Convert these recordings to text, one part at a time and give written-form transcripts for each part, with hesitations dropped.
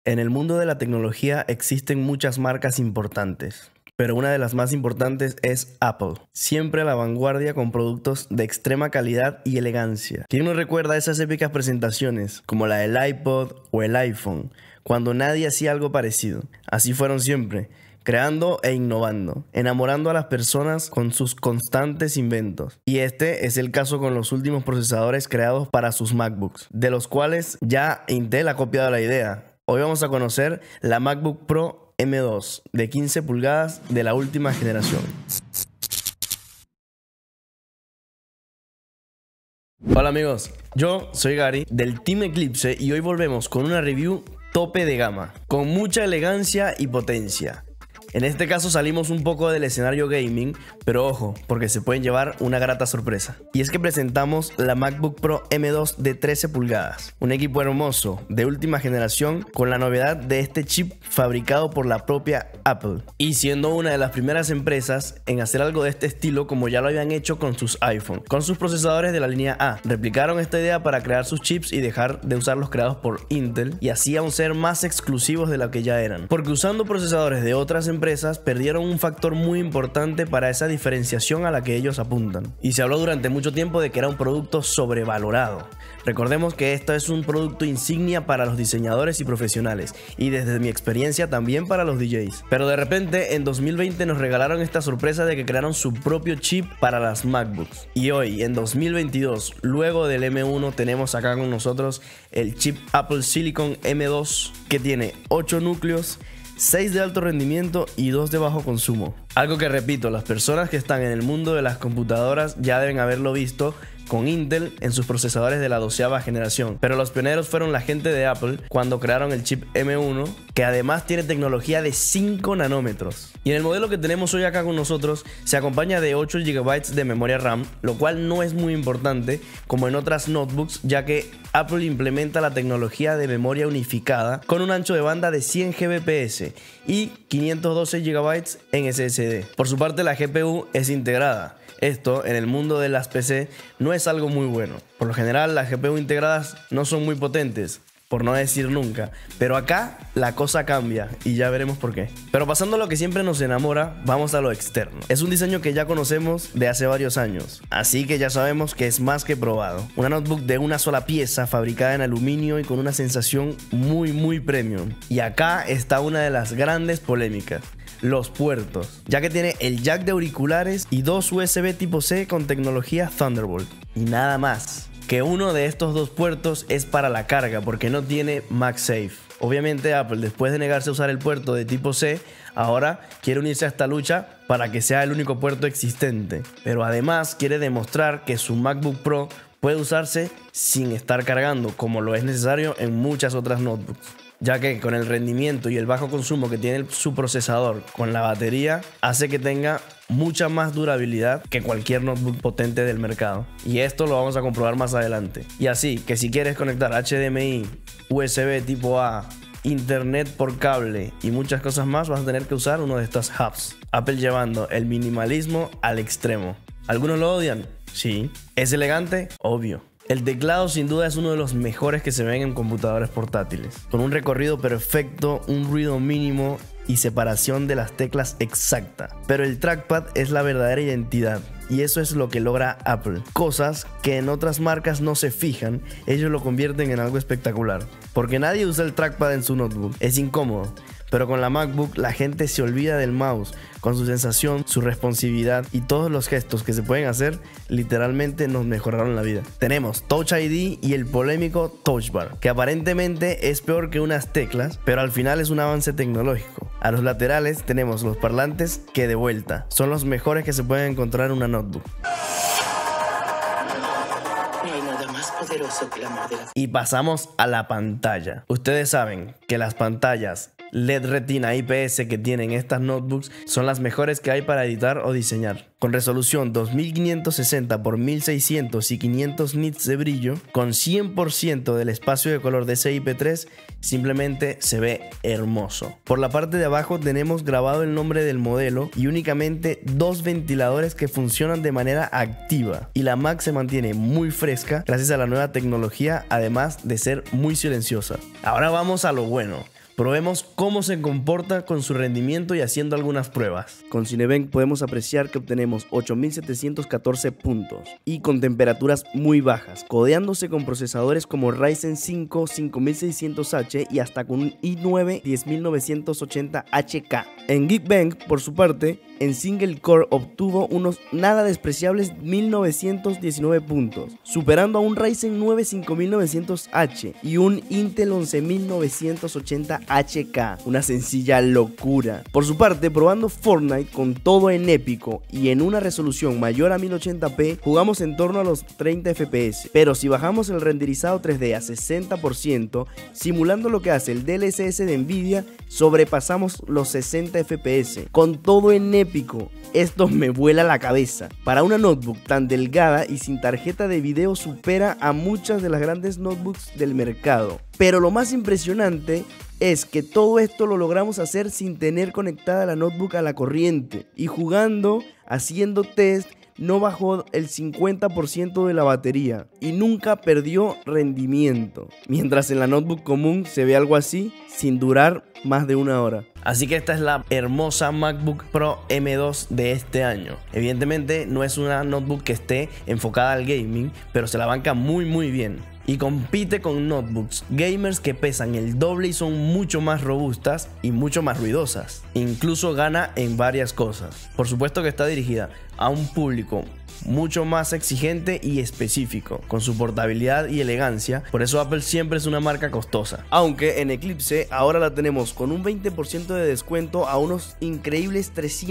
En el mundo de la tecnología existen muchas marcas importantes, pero una de las más importantes es Apple, siempre a la vanguardia con productos de extrema calidad y elegancia. ¿Quién no recuerda esas épicas presentaciones como la del iPod o el iPhone, cuando nadie hacía algo parecido? Así fueron siempre, creando e innovando, enamorando a las personas con sus constantes inventos. Y este es el caso con los últimos procesadores creados para sus MacBooks, de los cuales ya Intel ha copiado la idea. Hoy vamos a conocer la MacBook Pro M2 de 15 pulgadas de la última generación. Hola amigos, yo soy Gary del Team Eclipse y hoy volvemos con una review tope de gama, con mucha elegancia y potencia. En este caso salimos un poco del escenario gaming, pero ojo, porque se pueden llevar una grata sorpresa. Y es que presentamos la MacBook Pro M2 de 13 pulgadas, un equipo hermoso de última generación con la novedad de este chip fabricado por la propia Apple. Y siendo una de las primeras empresas en hacer algo de este estilo como ya lo habían hecho con sus iPhone, con sus procesadores de la línea A. Replicaron esta idea para crear sus chips y dejar de usar los creados por Intel y así aún ser más exclusivos de lo que ya eran. Porque usando procesadores de otras empresas perdieron un factor muy importante para esa diferenciación a la que ellos apuntan. Y se habló durante mucho tiempo de que era un producto sobrevalorado. Recordemos que esto es un producto insignia para los diseñadores y profesionales, y desde mi experiencia también para los DJs. Pero de repente en 2020 nos regalaron esta sorpresa de que crearon su propio chip para las MacBooks. Y hoy en 2022, luego del M1, tenemos acá con nosotros el chip Apple Silicon M2 que tiene 8 núcleos, 6 de alto rendimiento y 2 de bajo consumo. Algo que repito, las personas que están en el mundo de las computadoras ya deben haberlo visto con Intel en sus procesadores de la 12ª generación. Pero los pioneros fueron la gente de Apple cuando crearon el chip M1, que además tiene tecnología de 5 nanómetros. Y en el modelo que tenemos hoy acá con nosotros se acompaña de 8 GB de memoria RAM, lo cual no es muy importante como en otras notebooks, ya que Apple implementa la tecnología de memoria unificada con un ancho de banda de 100 Gbps y 512 GB en SSD. Por su parte, la GPU es integrada. Esto, en el mundo de las PC, no es algo muy bueno. Por lo general, las GPU integradas no son muy potentes, por no decir nunca. Pero acá la cosa cambia y ya veremos por qué. Pero pasando a lo que siempre nos enamora, vamos a lo externo. Es un diseño que ya conocemos de hace varios años, así que ya sabemos que es más que probado. Una notebook de una sola pieza, fabricada en aluminio y con una sensación muy premium. Y acá está una de las grandes polémicas: los puertos, ya que tiene el jack de auriculares y 2 USB tipo C con tecnología Thunderbolt. Y nada más, que uno de estos 2 puertos es para la carga porque no tiene MagSafe. Obviamente Apple, después de negarse a usar el puerto de tipo C, ahora quiere unirse a esta lucha para que sea el único puerto existente. Pero además quiere demostrar que su MacBook Pro puede usarse sin estar cargando, como lo es necesario en muchas otras notebooks, ya que con el rendimiento y el bajo consumo que tiene su procesador con la batería, hace que tenga mucha más durabilidad que cualquier notebook potente del mercado. Y esto lo vamos a comprobar más adelante. Y así que si quieres conectar HDMI, USB tipo A, internet por cable y muchas cosas más, vas a tener que usar uno de estos hubs. Apple llevando el minimalismo al extremo. ¿Algunos lo odian? Sí. ¿Es elegante? Obvio. El teclado sin duda es uno de los mejores que se ven en computadores portátiles, con un recorrido perfecto, un ruido mínimo y separación de las teclas exacta. Pero el trackpad es la verdadera identidad y eso es lo que logra Apple. Cosas que en otras marcas no se fijan, ellos lo convierten en algo espectacular. Porque nadie usa el trackpad en su notebook, es incómodo. Pero con la MacBook la gente se olvida del mouse, con su sensación, su responsividad y todos los gestos que se pueden hacer, literalmente nos mejoraron la vida. Tenemos Touch ID y el polémico Touch Bar, que aparentemente es peor que unas teclas, pero al final es un avance tecnológico. A los laterales tenemos los parlantes que de vuelta son los mejores que se pueden encontrar en una notebook. Y pasamos a la pantalla. Ustedes saben que las pantallas LED Retina IPS que tienen estas notebooks son las mejores que hay para editar o diseñar. Con resolución 2560 x 1600 y 500 nits de brillo, con 100% del espacio de color de DCI-P3, simplemente se ve hermoso. Por la parte de abajo tenemos grabado el nombre del modelo y únicamente 2 ventiladores que funcionan de manera activa. Y la Mac se mantiene muy fresca gracias a la nueva tecnología, además de ser muy silenciosa. Ahora vamos a lo bueno. Probemos cómo se comporta con su rendimiento y haciendo algunas pruebas. Con Cinebench podemos apreciar que obtenemos 8714 puntos y con temperaturas muy bajas, codeándose con procesadores como Ryzen 5 5600H y hasta con un i9 10980HK. En Geekbench, por su parte, en Single Core obtuvo unos nada despreciables 1919 puntos, superando a un Ryzen 9 5900H y un Intel 11980HK, una sencilla locura. Por su parte, probando Fortnite con todo en épico y en una resolución mayor a 1080p, jugamos en torno a los 30 FPS, pero si bajamos el renderizado 3D a 60%, simulando lo que hace el DLSS de Nvidia, sobrepasamos los 60 FPS, con todo en épico. Esto me vuela la cabeza. Para una notebook tan delgada y sin tarjeta de video supera a muchas de las grandes notebooks del mercado. Pero lo más impresionante es que todo esto lo logramos hacer sin tener conectada la notebook a la corriente y jugando, haciendo test, no bajó el 50% de la batería y nunca perdió rendimiento, mientras en la notebook común se ve algo así sin durar más de una hora. Así que esta es la hermosa MacBook Pro M2 de este año. Evidentemente no es una notebook que esté enfocada al gaming, pero se la banca muy bien. Y compite con notebooks gamers que pesan el doble y son mucho más robustas y mucho más ruidosas. Incluso gana en varias cosas. Por supuesto que está dirigida a un público mucho más exigente y específico, con su portabilidad y elegancia. Por eso Apple siempre es una marca costosa. Aunque en Eclipse ahora la tenemos con un 20% de descuento a unos increíbles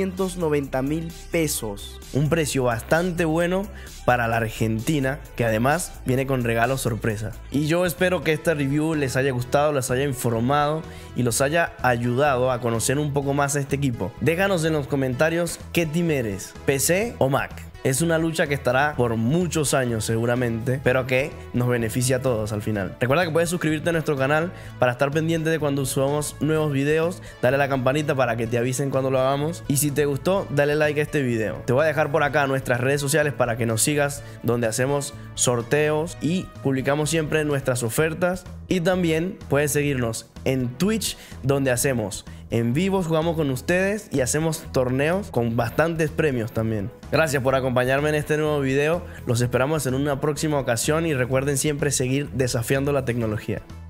390,000 pesos. Un precio bastante bueno para la Argentina, que además viene con regalos sorpresa. Y yo espero que esta review les haya gustado, les haya informado y los haya ayudado a conocer un poco más a este equipo. Déjanos en los comentarios qué team eres, PC o Mac. Es una lucha que estará por muchos años seguramente, pero que nos beneficia a todos al final. Recuerda que puedes suscribirte a nuestro canal para estar pendiente de cuando subamos nuevos videos. Dale a la campanita para que te avisen cuando lo hagamos. Y si te gustó, dale like a este video. Te voy a dejar por acá nuestras redes sociales para que nos sigas, donde hacemos sorteos y publicamos siempre nuestras ofertas. Y también puedes seguirnos en Twitch, donde hacemos en vivos, jugamos con ustedes y hacemos torneos con bastantes premios también. Gracias por acompañarme en este nuevo video. Los esperamos en una próxima ocasión y recuerden siempre seguir desafiando la tecnología.